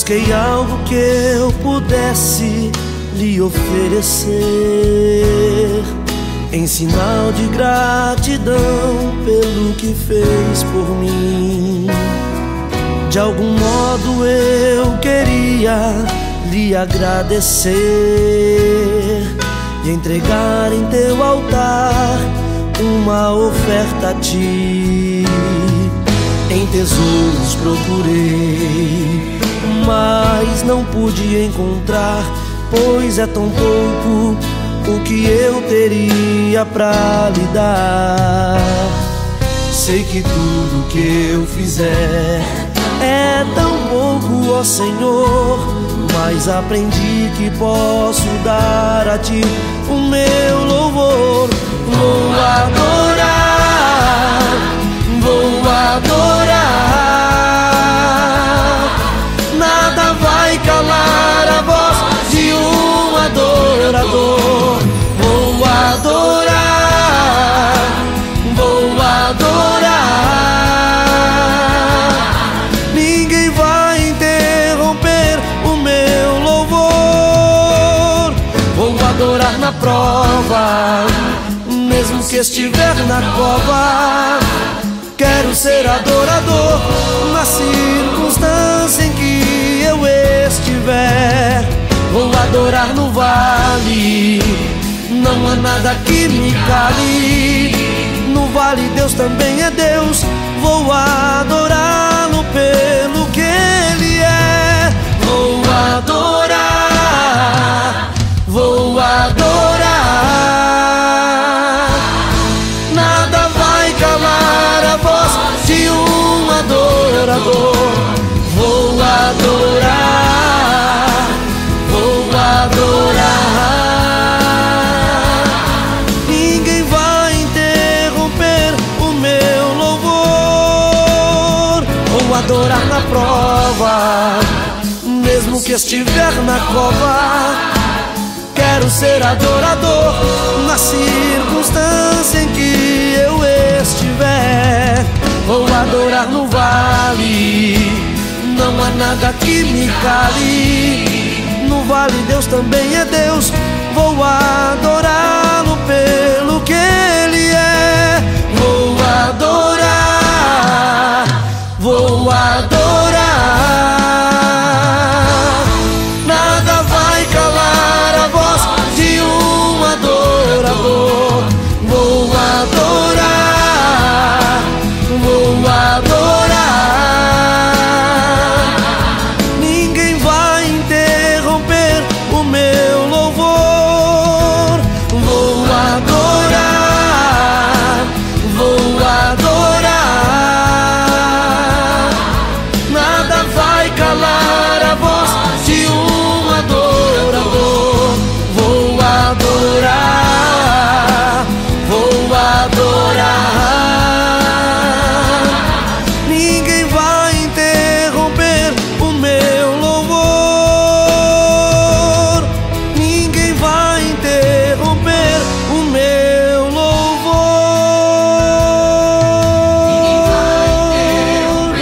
Busquei algo que eu pudesse lhe oferecer, em sinal de gratidão pelo que fez por mim. De algum modo eu queria lhe agradecer e entregar em teu altar uma oferta a ti. Em tesouros procurei, mas não pude encontrar, pois é tão pouco o que eu teria pra lhe dar. Sei que tudo que eu fizer é tão pouco, ó Senhor, mas aprendi que posso dar a ti o meu louvor. Vou adorar, vou adorar. Nada vai calar a voz de um adorador. Vou adorar, vou adorar. Ninguém vai interromper o meu louvor. Vou adorar na prova, mesmo que estiver na cova. Quero ser adorador na circunstância em que eu estiver. Vou adorar no vale, não há nada que me cale. No vale Deus também é Deus. Vou adorá-lo pelo que Ele é. Vou adorar, vou adorar. Nada vai calar a voz de um adorador. Vou adorar, vou adorar. Ninguém vai interromper o meu louvor. Vou adorar na prova, mesmo que estiver na cova. Quero ser adorador na circunstância em que eu estiver. Vou adorar no vale, não há nada que me cale. No vale Deus também é Deus. Vou adorá-lo pelo que Ele é. Vou adorar, vou adorar. Nada vai calar a voz de um adorador. Vou adorar, vou adorar. Ninguém vai interromper o meu louvor. Vou adorar, vou adorar. Nada vai calar a voz de um adorador. Vou adorar, vou adorar. Ninguém vai interromper o meu louvor. Ninguém vai interromper o meu louvor.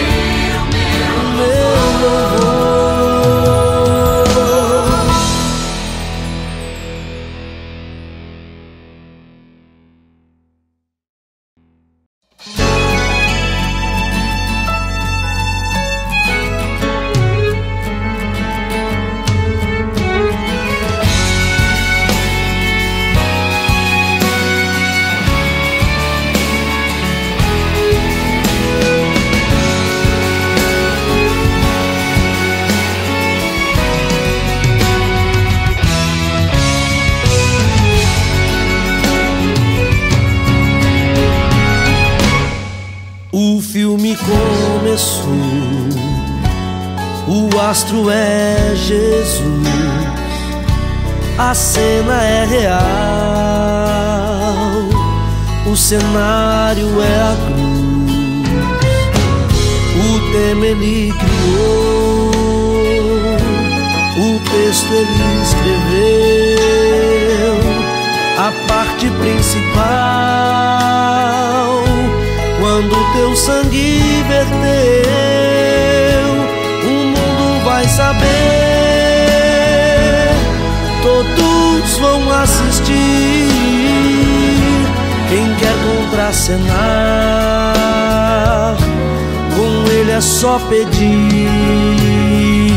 O filme começou, o astro é Jesus, a cena é real, o cenário é a cruz, o tema Ele criou, o texto Ele escreveu, a parte principal. Quando teu sangue verteu, o mundo vai saber, todos vão assistir. Quem quer contracenar, com ele é só pedir.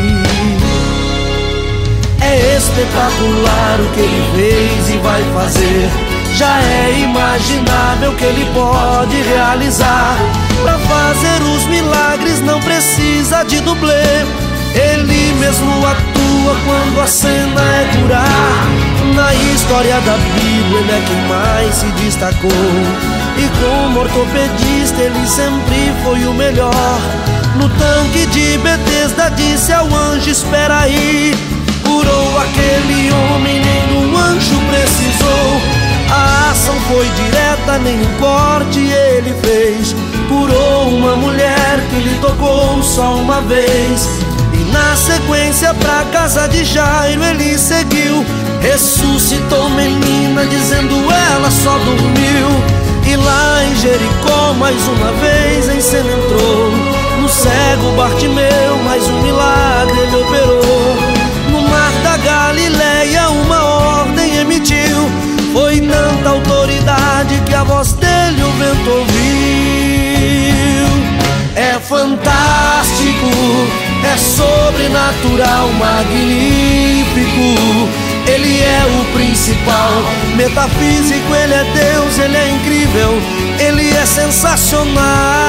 É espetacular o que ele fez e vai fazer. Já é imaginável que ele pode realizar. Pra fazer os milagres não precisa de dublê. Ele mesmo atua quando a cena é curar. Na história da Bíblia ele é quem mais se destacou. E como ortopedista ele sempre foi o melhor. No tanque de Betesda disse ao anjo: espera aí. Curou aquele homem, nem o anjo precisou. A ação foi direta, nem um corte ele fez. Curou uma mulher que lhe tocou só uma vez. E na sequência pra casa de Jairo ele seguiu. Ressuscitou menina dizendo ela só dormiu. E lá em Jericó mais uma vez em cena entrou. No cego Bartimeu mais um milagre ele operou. No mar da Galileia uma ordem emitiu. Foi tanta autoridade que a voz dele o vento ouviu. É fantástico, é sobrenatural, magnífico. Ele é o principal, metafísico, ele é Deus, ele é incrível, ele é sensacional.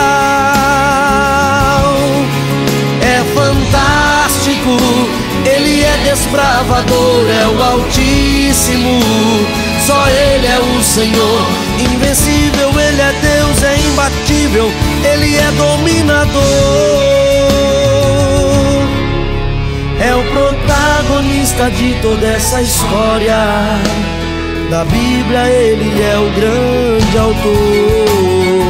É fantástico, ele é desbravador, é o Altíssimo. Só ele é o Senhor, invencível, ele é Deus, é imbatível, ele é dominador. É o protagonista de toda essa história. Da Bíblia ele é o grande autor.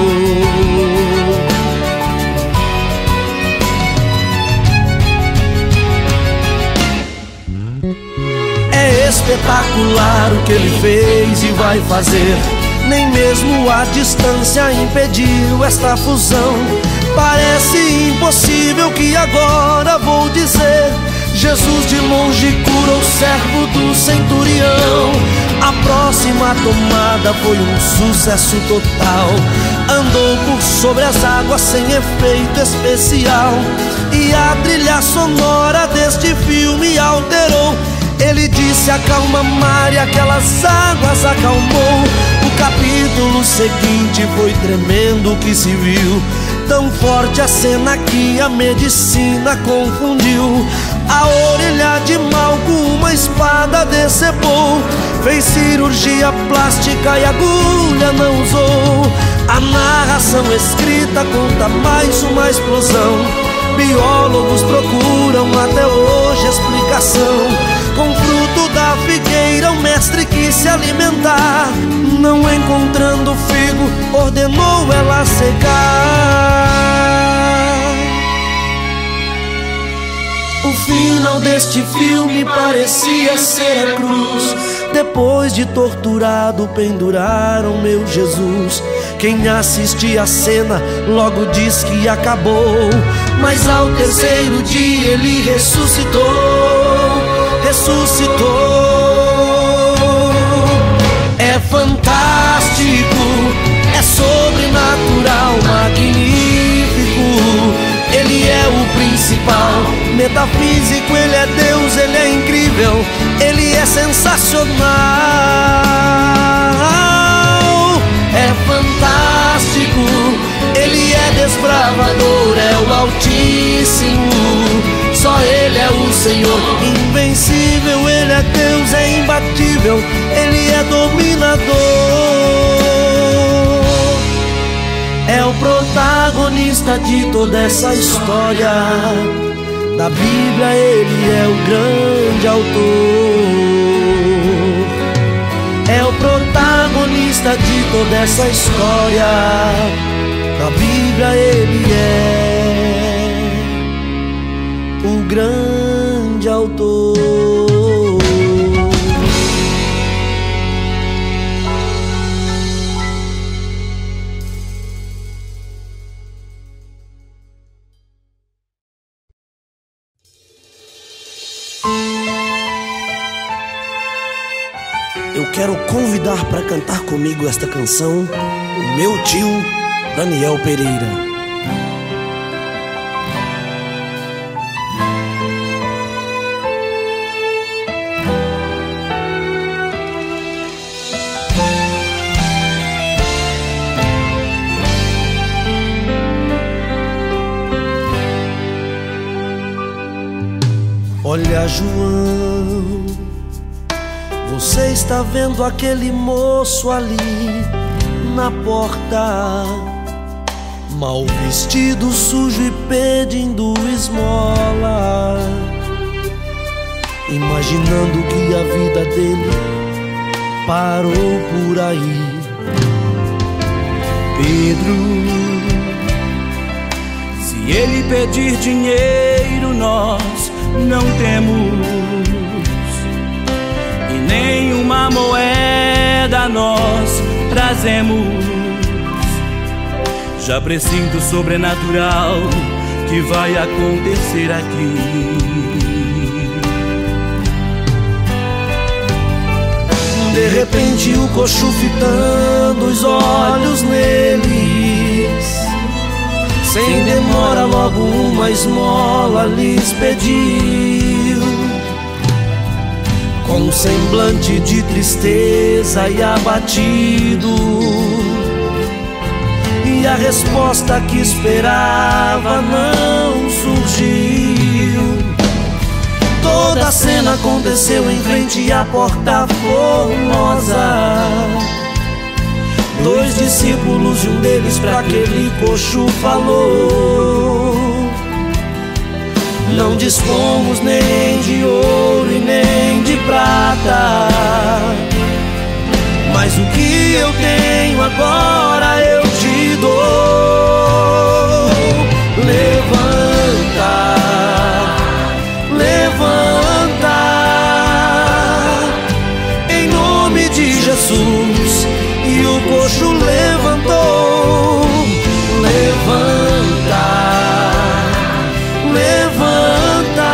É espetacular o que ele fez e vai fazer. Nem mesmo a distância impediu esta fusão. Parece impossível que agora vou dizer. Jesus de longe curou o servo do centurião. A próxima tomada foi um sucesso total. Andou por sobre as águas sem efeito especial. E a trilha sonora deste filme alterou. Ele disse acalma mar e aquelas águas acalmou. O capítulo seguinte foi tremendo o que se viu. Tão forte a cena que a medicina confundiu. A orelha de Malco uma espada decepou. Fez cirurgia plástica e agulha não usou. A narração escrita conta mais uma explosão. Biólogos procuram até hoje explicação. Com fruto da figueira o mestre quis se alimentar. Não encontrando figo, ordenou ela secar. O final deste filme parecia ser a cruz. Depois de torturado penduraram meu Jesus. Quem assistia a cena logo diz que acabou. Mas ao terceiro dia ele ressuscitou. É fantástico, é sobrenatural, magnífico. Ele é o principal, metafísico, ele é Deus, ele é incrível, ele é sensacional. É fantástico, ele é desbravador, é o Altíssimo. Só ele é o Senhor, invencível, ele é Deus, é imbatível, ele é dominador. É o protagonista de toda essa história. Da Bíblia ele é o grande autor. É o protagonista de toda essa história. Da Bíblia ele é o grande autor. quero convidar para cantar comigo esta canção o meu tio Daniel Pereira. Olha, João, você está vendo aquele moço ali na porta, mal vestido, sujo e pedindo esmola, imaginando que a vida dele parou por aí. Pedro, se ele pedir dinheiro, nós não temos, e nenhuma moeda nós trazemos. Já presinto o sobrenatural que vai acontecer aqui. De repente o coxo fitando os olhos neles, sem demora logo uma esmola lhes pediu, com um semblante de tristeza e abatido. E a resposta que esperava não surgiu. Toda a cena aconteceu em frente à porta formosa. Dois discípulos e um deles para aquele coxo falou: não dispomos nem de ouro e nem de prata, mas o que eu tenho agora eu te dou. Levanta, levanta, em nome de Jesus. E o coxo levantou. Levanta, levanta,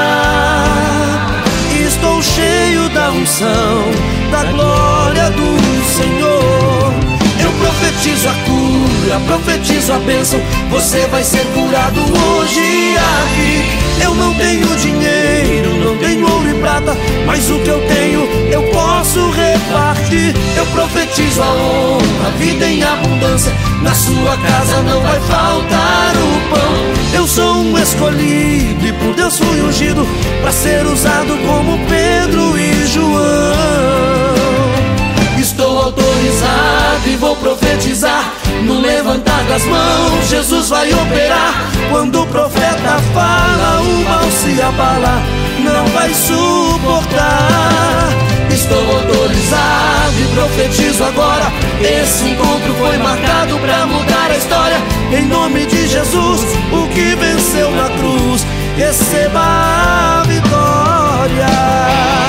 estou cheio da unção, da glória do Senhor. Eu profetizo a cura, profetizo a bênção. Você vai ser curado hoje aqui. Eu não tenho dinheiro, não tenho ouro e prata, mas o que eu tenho eu posso repartir. Eu profetizo a honra, a vida em abundância. Na sua casa não vai faltar o pão. Eu sou um escolhido e por Deus fui ungido para ser usado como Pedro e João. Estou autorizado e vou profetizar. No levantar das mãos Jesus vai operar. Quando o profeta fala, o mal se abala, não vai suportar. Estou autorizado e profetizo agora. Esse encontro foi marcado para mudar a história. Em nome de Jesus, o que venceu na cruz, receba a vitória.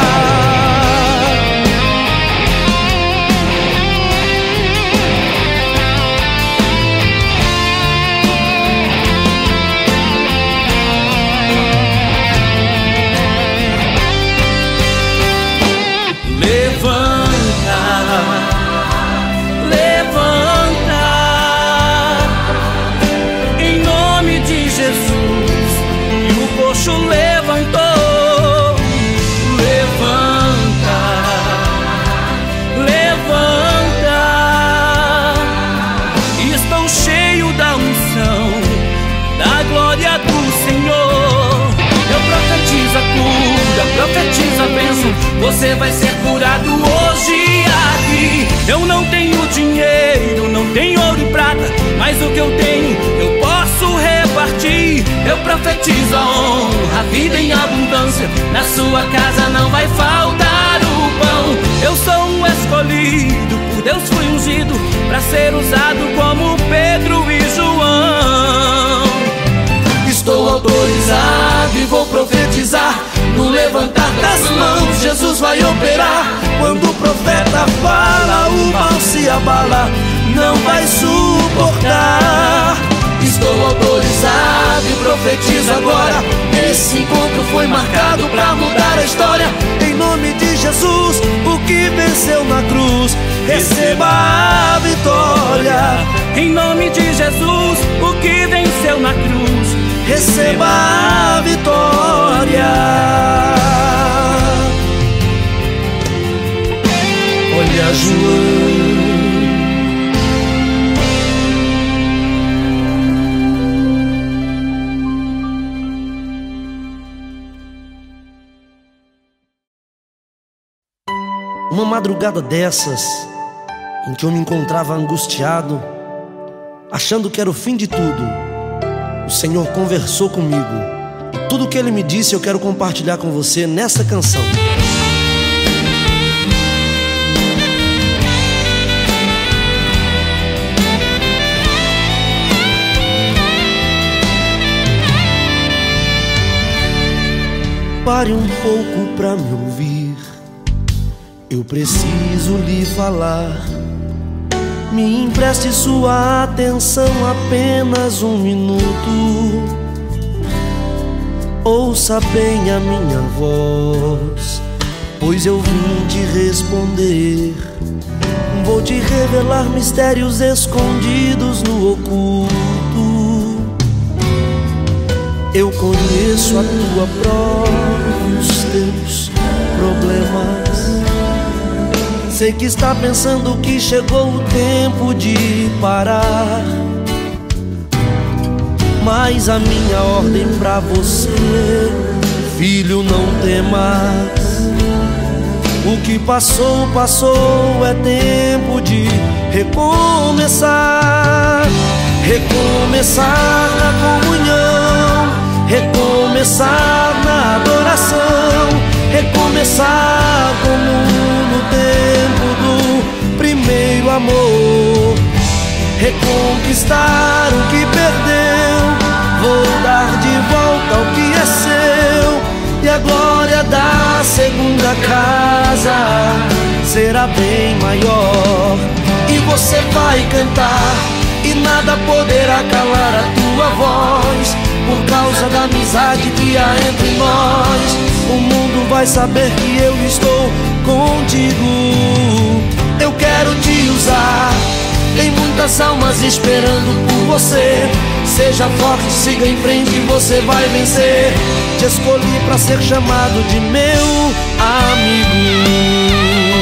Levantou, levanta, levanta. Estou cheio da unção, da glória do Senhor. Eu profetizo a cura, profetizo a bênção. Você vai ser curado hoje aqui. Eu não tenho dinheiro, não tenho ouro e prata, mas o que eu tenho eu posso repartir. Eu profetizo a honra, a vida em abundância. Na sua casa não vai faltar o pão. Eu sou um escolhido, por Deus fui ungido para ser usado como Pedro e João. Estou autorizado e vou profetizar. No levantar das mãos Jesus vai operar. Quando o profeta fala, o mal se abala, não vai suportar. Estou autorizado e profetizo agora. Esse encontro foi marcado para mudar a história. Em nome de Jesus, o que venceu na cruz. Receba a vitória. Em nome de Jesus, o que venceu na cruz. Receba a vitória. Olha João, uma madrugada dessas, em que eu me encontrava angustiado, achando que era o fim de tudo, o Senhor conversou comigo, e tudo que Ele me disse eu quero compartilhar com você nessa canção. Pare um pouco pra me ouvir, eu preciso lhe falar. Me empreste sua atenção, apenas um minuto. Ouça bem a minha voz, pois eu vim te responder. Vou te revelar mistérios escondidos no oculto. Eu conheço a tua prova, os teus problemas. Sei que está pensando que chegou o tempo de parar, mas a minha ordem pra você, filho, não temas. O que passou, passou, é tempo de recomeçar. Recomeçar na comunhão, recomeçar na adoração, recomeçar como no tempo do primeiro amor. Reconquistar o que perdeu, vou dar de volta o que é seu, e a glória da segunda casa será bem maior. E você vai cantar, e nada poderá calar a tua voz, por causa da amizade que há entre nós. O mundo vai saber que eu estou contigo. Eu quero te usar, tem muitas almas esperando por você. Seja forte, siga em frente, você vai vencer. Te escolhi pra ser chamado de meu amigo.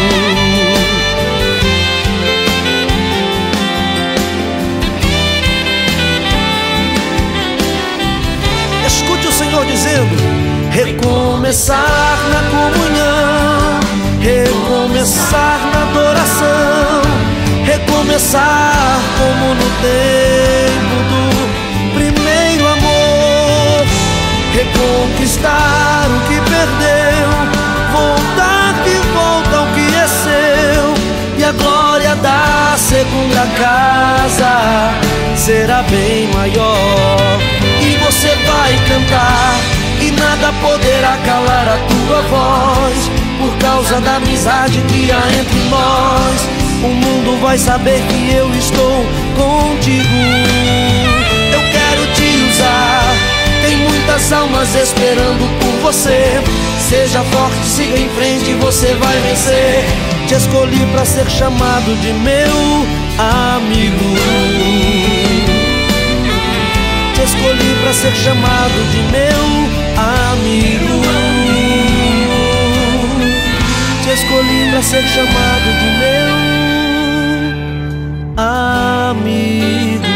Escute o Senhor dizendo: recomeçar na comunhão, recomeçar na adoração, recomeçar como no tempo do primeiro amor. Reconquistar o que perdeu, voltar de volta ao que é seu, e a glória da segunda casa será bem maior. E você vai cantar, e nada poderá calar a tua voz, por causa da amizade que há entre nós. O mundo vai saber que eu estou contigo. Eu quero te usar, tem muitas almas esperando por você. Seja forte, siga em frente, você vai vencer. Te escolhi pra ser chamado de meu amigo. Te escolhi pra ser chamado de meu amigo. Te escolhi pra ser chamado de meu amigo.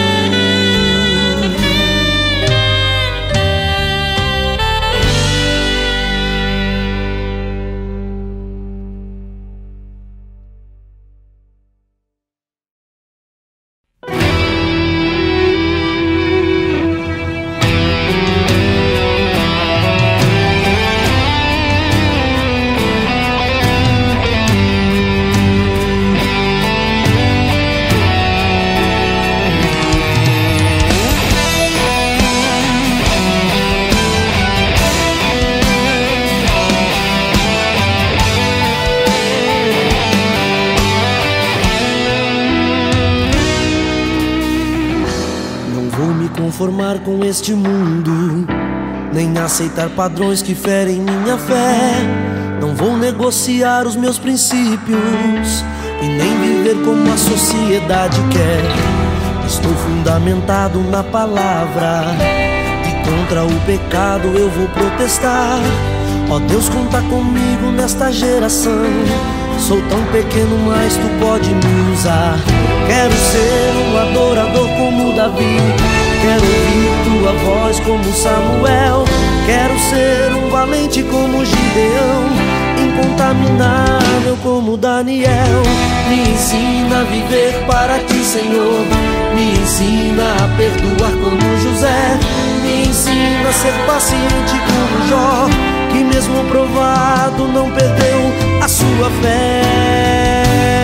Conformar com este mundo, nem aceitar padrões que ferem minha fé. Não Não vou negociar os meus princípios e nem viver como a sociedade quer. Estou fundamentado na palavra e contra o pecado eu vou protestar. Ó Deus, conta comigo nesta geração. Sou tão pequeno, mas tu pode me usar. Quero ser um adorador como Davi. Quero ouvir tua voz como Samuel. Quero ser um valente como Gideão, incontaminável como Daniel. Me ensina a viver para ti, Senhor. Me ensina a perdoar como José. Me ensina a ser paciente como Jó, que mesmo provado não perdeu a sua fé.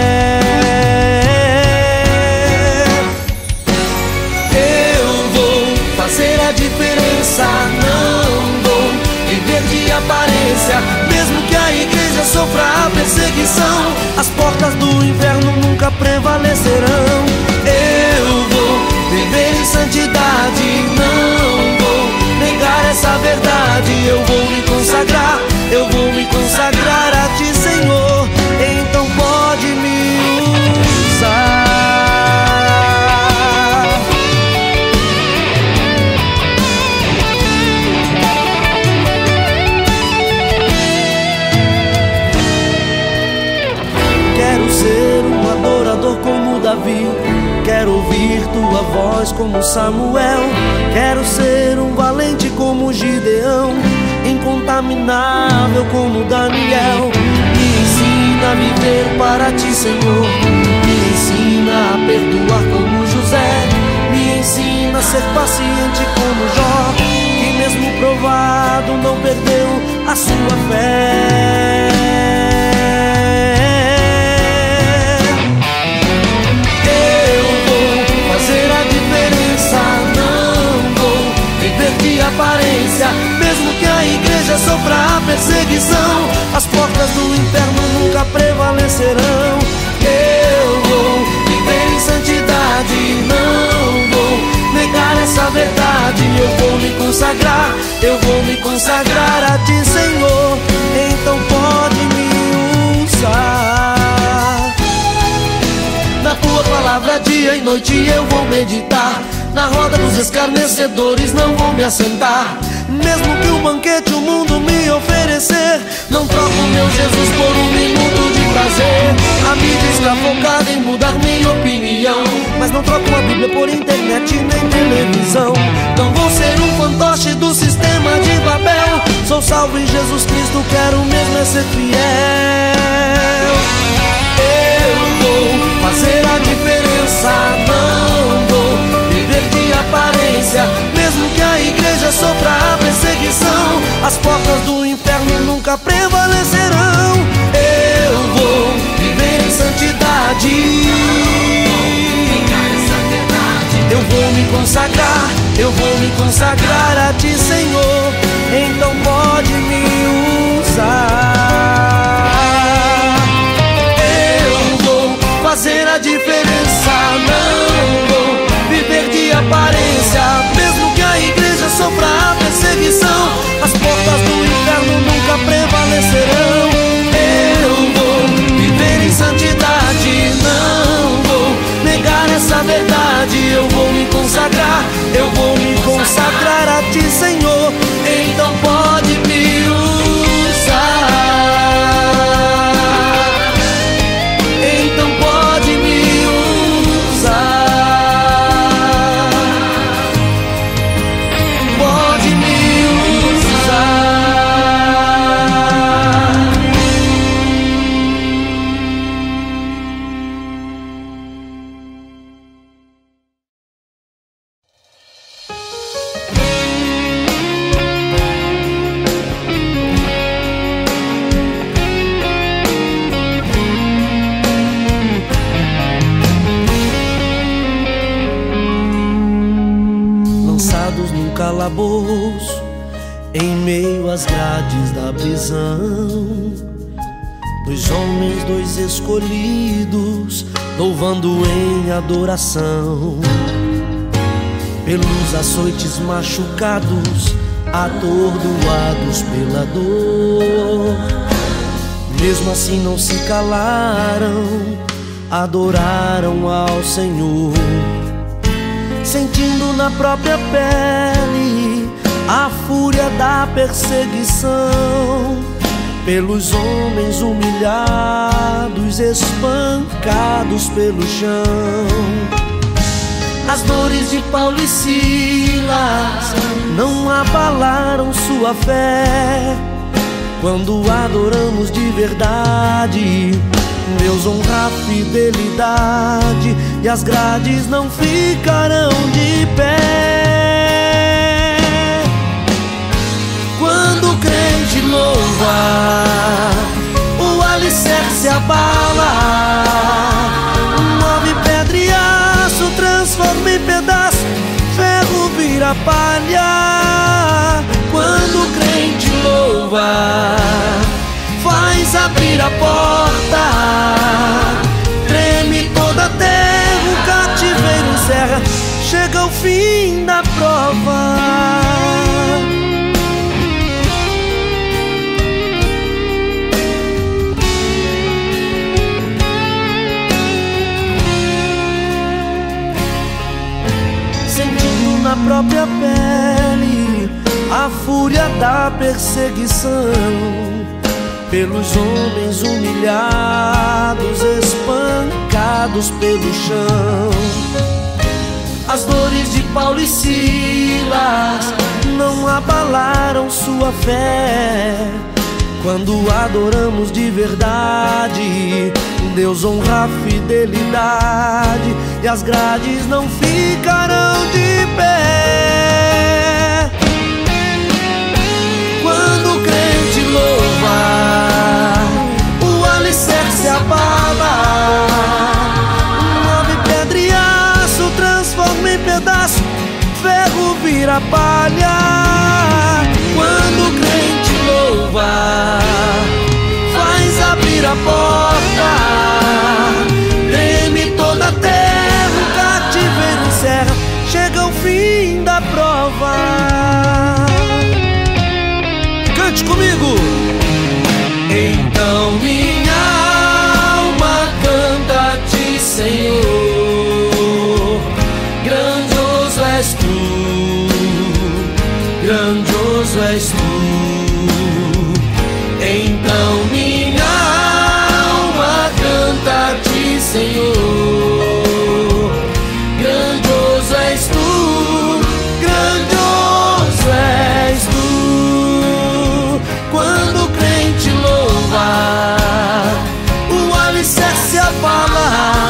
Eu vou fazer a diferença, não vou viver de aparência. Mesmo que a igreja sofra a perseguição, as portas do inferno nunca prevalecerão. Eu vou viver em santidade, não vou negar essa verdade. Eu vou me consagrar, eu vou me consagrar a ti, Senhor. Então pode me usar. Quero ser um adorador como Davi. Quero ouvir tua voz como Samuel. Quero ser um valente como Gideão, incontaminável como Daniel. Me ensina a viver para ti, Senhor. Me ensina a perdoar como José. Me ensina a ser paciente como Jó, que mesmo provado não perdeu a sua fé. De aparência, mesmo que a igreja sofra a perseguição, as portas do inferno nunca prevalecerão. Eu vou viver em santidade, não vou negar essa verdade. Eu vou me consagrar, eu vou me consagrar a ti, Senhor. Então pode me usar. Na tua palavra dia e noite eu vou meditar. Na roda dos escarnecedores não vou me assentar. Mesmo que um banquete o mundo me oferecer, não troco meu Jesus por um minuto de prazer. A mídia está focada em mudar minha opinião, mas não troco a Bíblia por internet nem televisão. Não vou ser um fantoche do sistema de Babel. Sou salvo em Jesus Cristo, quero mesmo é ser fiel. Eu vou fazer a diferença, não vou viver de aparência. Mesmo que a igreja sofra a perseguição, as portas do inferno nunca prevalecerão. Eu vou viver em santidade, eu vou me consagrar, eu vou me consagrar a ti, Senhor. Então pode me usar. Eu vou fazer a diferença, não vou viver de aparência. Mesmo que a igreja sofra a perseguição, as portas do inferno nunca prevalecerão. Eu vou viver em santidade, não vou negar essa verdade. Eu vou me consagrar, eu vou me consagrar a ti, Senhor. Então pode me usar. Então pode me usar. Pode me usar. Lançados num calabouço, em meio às grades da prisão, dois homens, dois escolhidos, louvando em adoração. Pelos açoites machucados, atordoados pela dor, Mesmo assim não se calaram, adoraram ao Senhor, sentindo na própria pele a fúria da perseguição, pelos homens humilhados, espancados pelo chão. As dores de Paulo e Silas não abalaram sua fé. Quando adoramos de verdade, Deus honra a fidelidade, e as grades não ficarão de pé. Quando o crente louva, o alicerce abala, move pedra e aço, transforma em pedaço, ferro vira palha. Quando o crente louva, faz abrir a porta, treme toda a terra, o cativeiro encerra, chega o fim da prova. Sentindo na própria pele a fúria da perseguição, pelos homens humilhados, espancados pelo chão. As dores de Paulo e Silas não abalaram sua fé. Quando adoramos de verdade, Deus honra a fidelidade, e as grades não ficarão de pé. Quando o crente louva, o alicerce abala, move pedra e aço, transforma em pedaço, ferro vira palha. Quando o crente louva, faz abrir a porta, treme toda a terra, o cativeiro encerra, chega o fim da prova. Cante comigo! Então minha alma canta-te, Senhor, grandioso és tu, grandioso és tu. Então minha alma canta-te, Senhor, grandioso és tu, grandioso és tu. Quando o crente louva, o alicerce abala,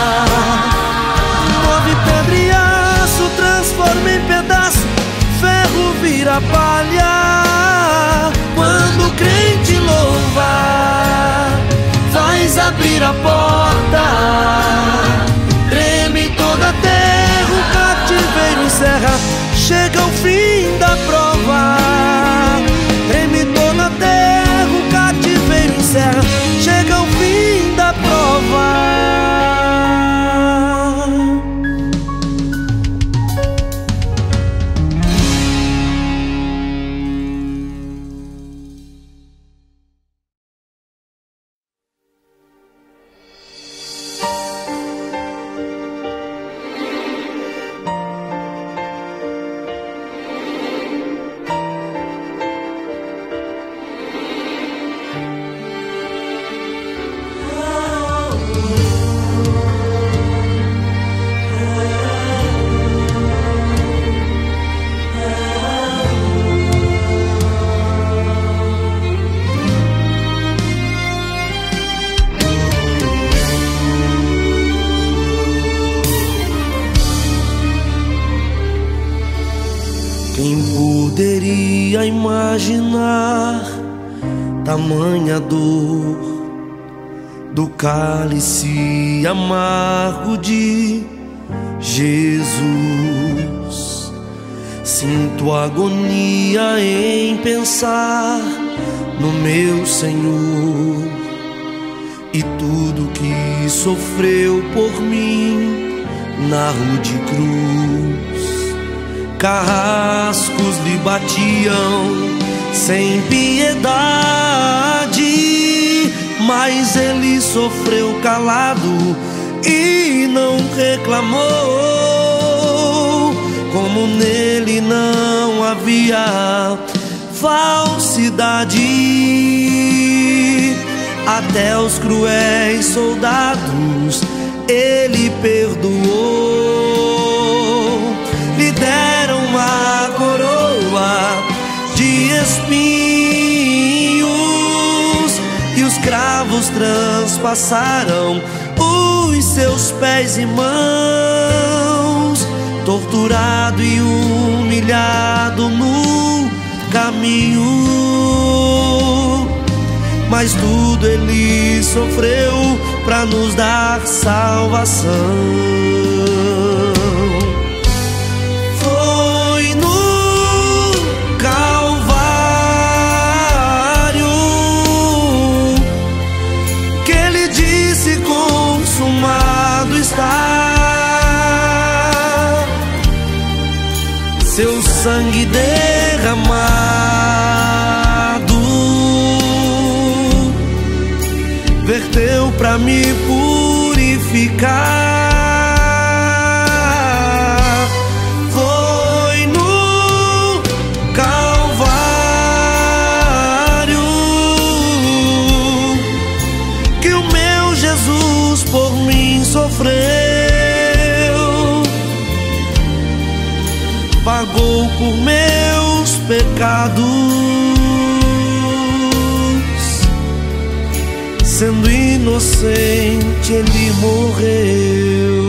move pedra e aço, transforma em pedaço, ferro vira palha. Quando o crente louva, faz abrir a porta, treme toda a terra, o cativeiro encerra, chega o fim da prova. Treme toda a terra, o cativeiro encerra, chega o fim da prova. Quem poderia imaginar tamanha dor do cálice amargo de Jesus? Sinto agonia em pensar no meu Senhor e tudo que sofreu por mim na rude cruz. Carrascos lhe batiam sem piedade, mas ele sofreu calado e não reclamou. Como nele não havia falsidade, até os cruéis soldados ele perdoou. Lhe deram uma coroa de espinhos e os cravos transpassaram os seus pés e mãos. Torturado e humilhado no caminho, mas tudo ele sofreu para nos dar salvação. Foi no Calvário que ele disse: consumado está. Seu sangue derramado verteu pra me purificar. Foi no Calvário que o meu Jesus por mim sofreu. Pagou por meus pecados, sendo inocente ele morreu.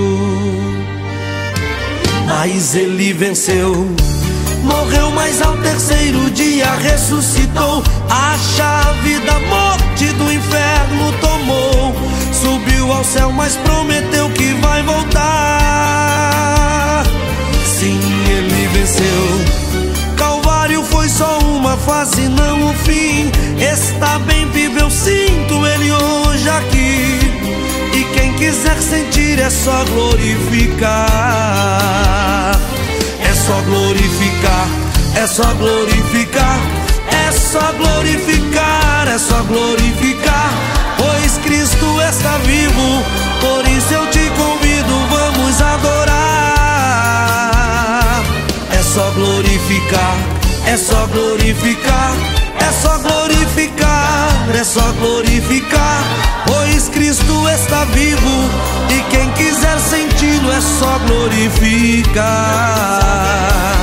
Mas ele venceu, morreu, mas ao terceiro dia ressuscitou. A chave da morte do inferno tomou. Subiu ao céu, mas prometeu que vai voltar. Sim, ele venceu. Calvário foi só uma fase, não o fim. Está bem vivo, eu sinto ele hoje aqui. E quem quiser sentir é só glorificar. É só glorificar, é só glorificar, é só glorificar, é só glorificar. Pois Cristo está vivo, por isso eu te convido, vamos adorar. É só glorificar, é só glorificar, é só glorificar, é só glorificar. Pois Cristo está vivo e quem quiser senti-lo é só glorificar.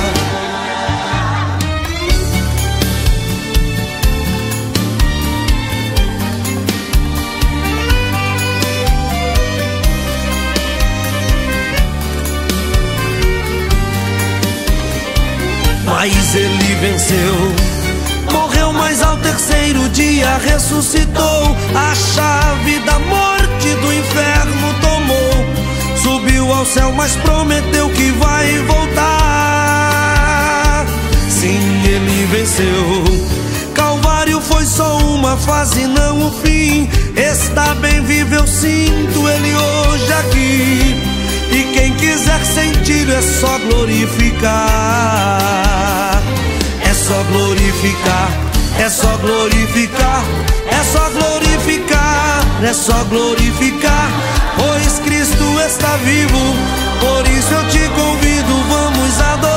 Mas ele venceu, morreu, mas ao terceiro dia ressuscitou. A chave da morte do inferno tomou. Subiu ao céu, mas prometeu que vai voltar. Sim, ele venceu. Calvário foi só uma fase, não o fim. Está bem vivo, eu sinto ele hoje aqui. E quem quiser sentir é só glorificar. É só glorificar, é só glorificar, é só glorificar, é só glorificar. Pois Cristo está vivo, por isso eu te convido, vamos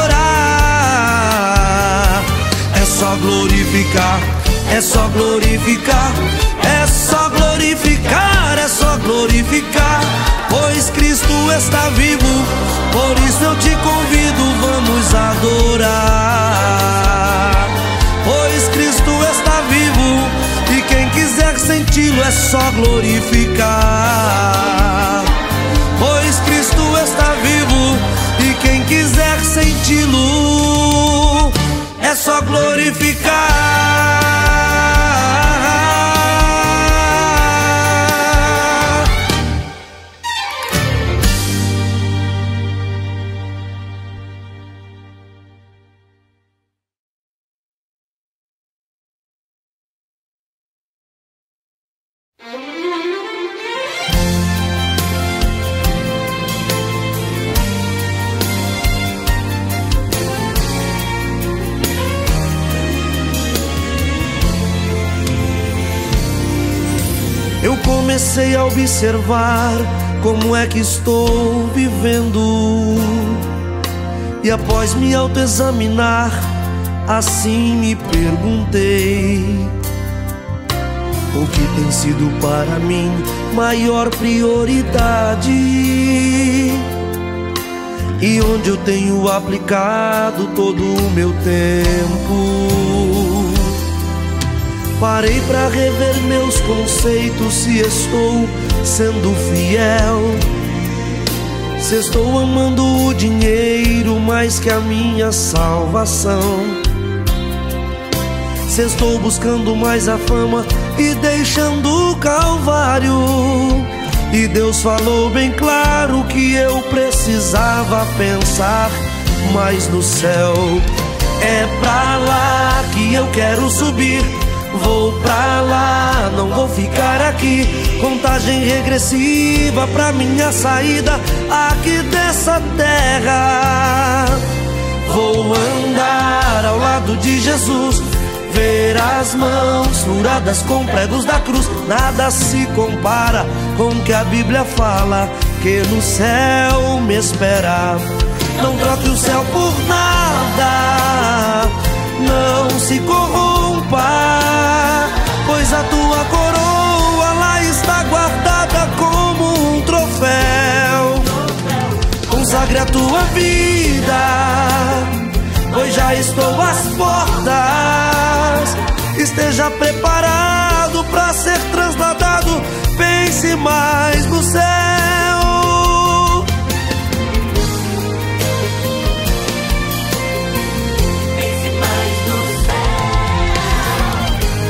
adorar. É só glorificar, é só glorificar, é só glorificar, é só glorificar. Pois Cristo está vivo, por isso eu te convido, vamos adorar. Pois Cristo está vivo e quem quiser senti-lo é só glorificar. Pois Cristo está vivo e quem quiser senti-lo é só glorificar. comecei a observar como é que estou vivendo. E após me autoexaminar, assim me perguntei: o que tem sido para mim maior prioridade? E onde eu tenho aplicado todo o meu tempo? Parei para rever meus conceitos, se estou sendo fiel, se estou amando o dinheiro mais que a minha salvação, se estou buscando mais a fama e deixando o Calvário. E Deus falou bem claro que eu precisava pensar mais no céu. É pra lá que eu quero subir, vou pra lá, não vou ficar aqui. Contagem regressiva pra minha saída aqui dessa terra. Vou andar ao lado de Jesus, ver as mãos furadas com pregos da cruz. Nada se compara com o que a Bíblia fala, que no céu me espera. Não troque o céu por nada, não se corrompa, pois a tua coroa lá está guardada como um troféu. Consagre a tua vida, pois já estou às portas. Esteja preparado para ser trasladado, pense mais no céu. Pense mais no céu.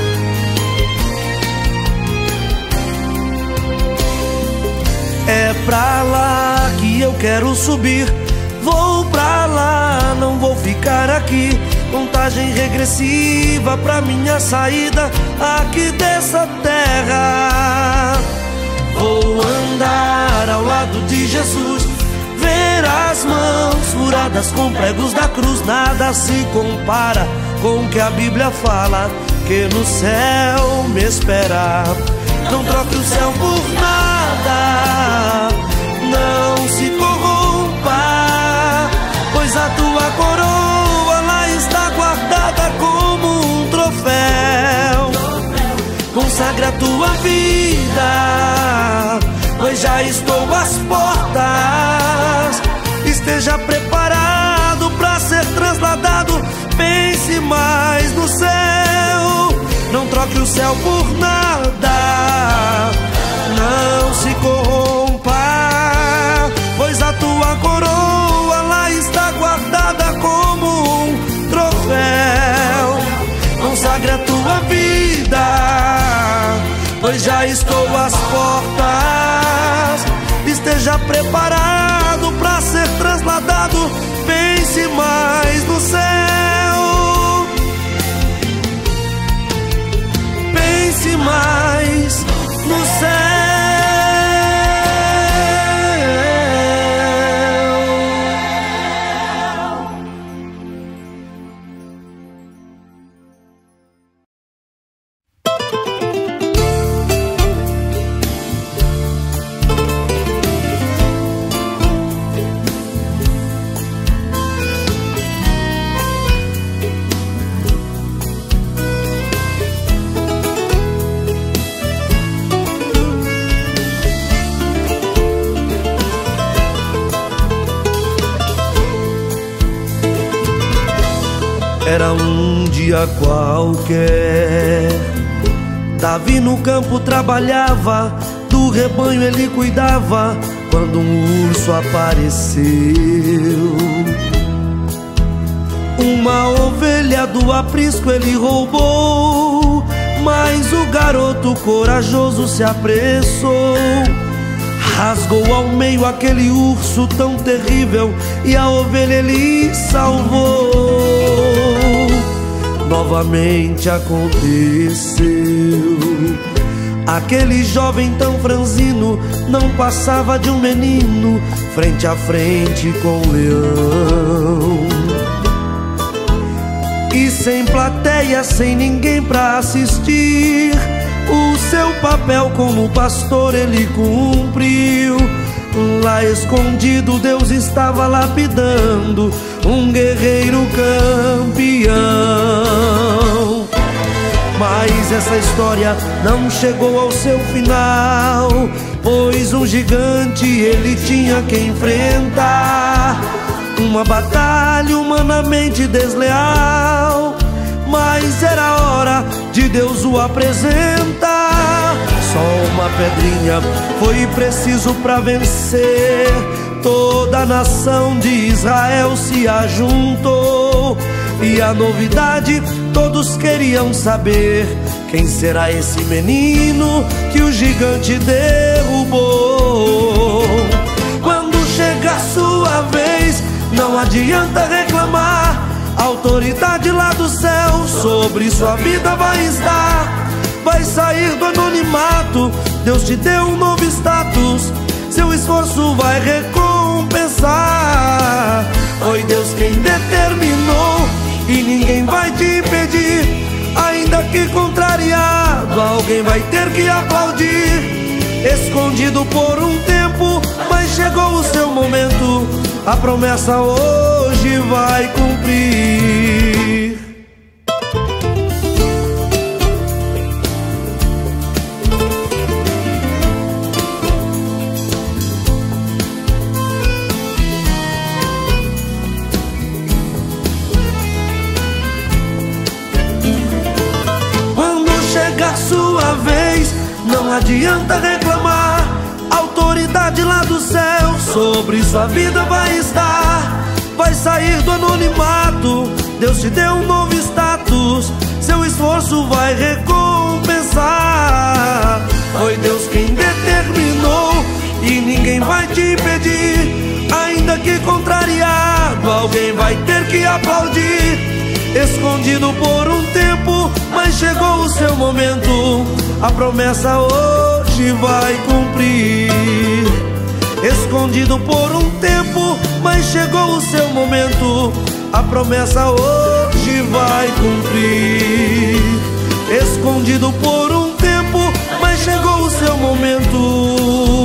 É pra lá que eu quero subir, vou pra lá, não vou ficar aqui. Contagem regressiva pra minha saída aqui dessa terra. Vou andar ao lado de Jesus, ver as mãos furadas com pregos da cruz. Nada se compara com o que a Bíblia fala, que no céu me espera. Não troque o céu por nada, não se corrompa, pois a tua coroa lá está guardada como um troféu. Consagre a tua vida, pois já estou às portas. Esteja preparado para ser trasladado, pense mais no céu. Não troque o céu por nada, não se corrompa, pois a tua coroa lá está guardada como um troféu. Consagre a tua vida, pois já estou às portas. Esteja preparado para ser trasladado, pense mais no céu. Pense mais no céu. Era um dia qualquer, Davi no campo trabalhava, do rebanho ele cuidava, quando um urso apareceu. Uma ovelha do aprisco ele roubou, mas o garoto corajoso se apressou. Rasgou ao meio aquele urso tão terrível e a ovelha ele salvou. Novamente aconteceu. Aquele jovem tão franzino não passava de um menino, frente a frente com o leão. E sem plateia, sem ninguém pra assistir, O seu papel como pastor ele cumpriu. Lá escondido Deus estava lapidando um guerreiro campeão. Mas essa história não chegou ao seu final, pois um gigante ele tinha que enfrentar. Uma batalha humanamente desleal, mas era hora de Deus o apresentar. Só uma pedrinha foi preciso para vencer. Toda a nação de Israel se ajuntou. E a novidade, todos queriam saber: quem será esse menino que o gigante derrubou? Quando chega a sua vez, não adianta reclamar. A autoridade lá do céu sobre sua vida vai estar. Vai sair do anonimato, Deus te deu um novo status. Seu esforço vai recompensar. Foi Deus quem determinou e ninguém vai te impedir. Ainda que contrariado, alguém vai ter que aplaudir. Escondido por um tempo, mas chegou o seu momento. A promessa hoje vai cumprir. Sua vez, não adianta reclamar. A autoridade lá do céu sobre sua vida vai estar. Vai sair do anonimato, Deus te deu um novo status. Seu esforço vai recompensar. Foi Deus quem determinou e ninguém vai te impedir. Ainda que contrariado, alguém vai ter que aplaudir. Escondido por um tempo, mas chegou o seu momento. A promessa hoje vai cumprir. Escondido por um tempo, mas chegou o seu momento. A promessa hoje vai cumprir. Escondido por um tempo, mas chegou o seu momento.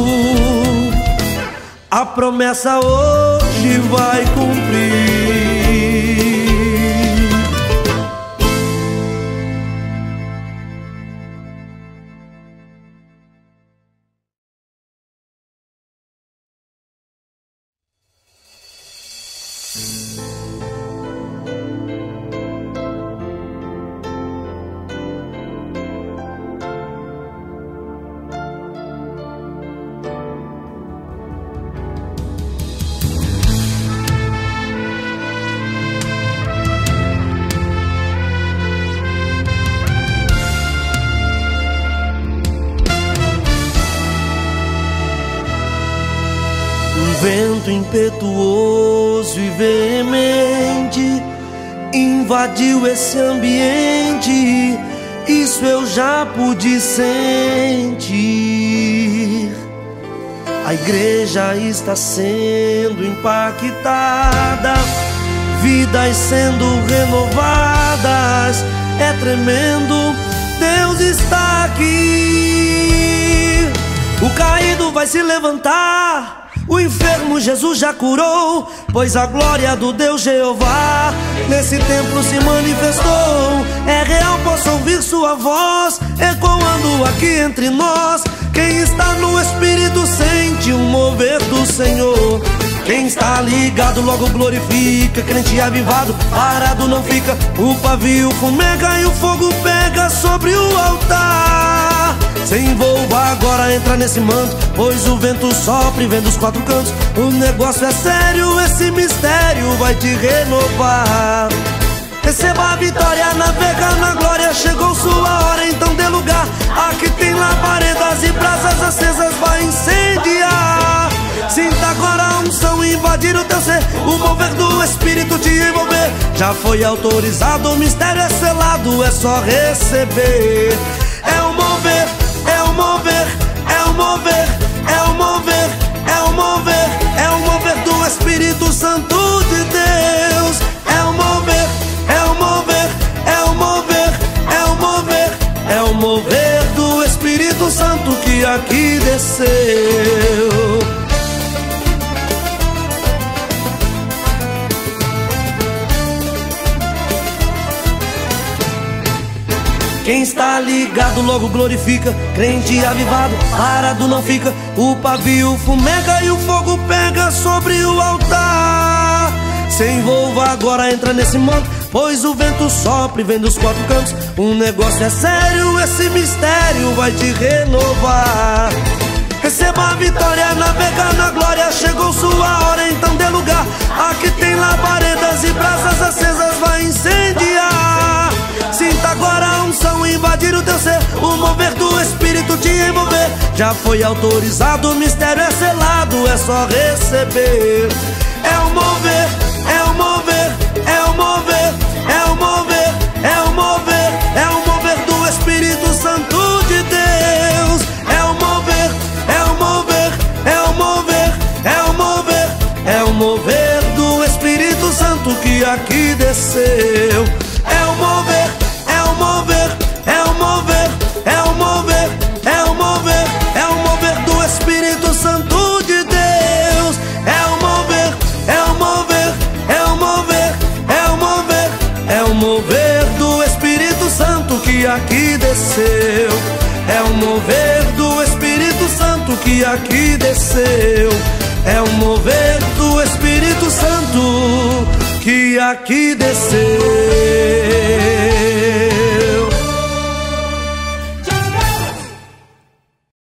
A promessa hoje vai cumprir. Vento impetuoso e veemente invadiu esse ambiente. Isso eu já pude sentir. A igreja está sendo impactada, vidas sendo renovadas. É tremendo, Deus está aqui. O caído vai se levantar, o enfermo Jesus já curou, pois a glória do Deus Jeová nesse templo se manifestou. É real, posso ouvir sua voz ecoando aqui entre nós. Quem está no Espírito sente o mover do Senhor. Quem está ligado logo glorifica. Crente avivado, parado não fica. O pavio fumega e o fogo pega sobre o altar. Se envolva agora, entra nesse manto, pois o vento sopra e vem dos quatro cantos. O negócio é sério, esse mistério vai te renovar. Receba a vitória, navega na glória. Chegou sua hora, então dê lugar. Aqui tem labaredas e brasas acesas, vai incendiar. Sinta agora a unção invadir o teu ser, o mover do Espírito te envolver. Já foi autorizado, o mistério é selado, é só receber. É o mover, é o mover, é o mover, é o mover, é o mover, é o mover do Espírito Santo de Deus. É o mover, é o mover, é o mover, é o mover, é o mover do Quem está ligado logo glorifica, crente avivado, parado não fica. O pavio fumega e o fogo pega sobre o altar. Se envolva agora, entra nesse monte, pois o vento sopra e vem dos quatro cantos. O negócio é sério, esse mistério vai te renovar. Receba a vitória, navegar na glória. Chegou sua hora, então dê lugar. Aqui tem labaredas e brasas acesas, vai incendiar. Sinta agora a unção invadir o teu ser, o mover do Espírito te envolver. Já foi autorizado, o mistério é selado, é só receber. É o mover, é o mover, é o mover, é o mover, é o mover, é o mover do Espírito Santo de Deus. É o mover, é o mover, é o mover, é o mover, é o mover do Espírito Santo que aqui desceu. É o mover, é o mover, é o mover, é o mover, é o mover, é o mover do Espírito Santo de Deus. É o mover, é o mover, é o mover, é o mover, é o mover do Espírito Santo que aqui desceu. É o mover do Espírito Santo que aqui desceu. É o mover do Espírito Santo que aqui desceu.